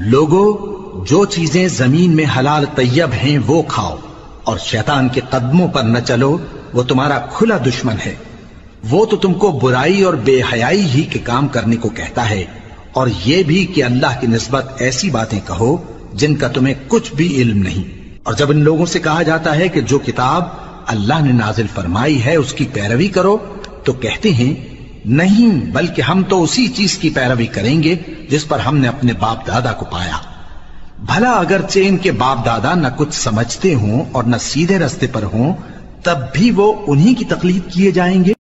लोगो, जो चीजें जमीन में हलाल तैयब हैं वो खाओ, और शैतान के कदमों पर न चलो, वो तुम्हारा खुला दुश्मन है। वो तो तुमको बुराई और बेहयाई ही के काम करने को कहता है, और ये भी कि अल्लाह की निस्बत ऐसी बातें कहो जिनका तुम्हें कुछ भी इल्म नहीं। और जब इन लोगों से कहा जाता है कि जो किताब अल्लाह ने नाजिल फरमाई है उसकी पैरवी करो, तो कहते हैं नहीं, बल्कि हम तो उसी चीज की पैरवी करेंगे जिस पर हमने अपने बाप दादा को पाया। भला अगरचे इनके बाप दादा न कुछ समझते हों और न सीधे रास्ते पर हों, तब भी वो उन्हीं की तकलीद किए जाएंगे।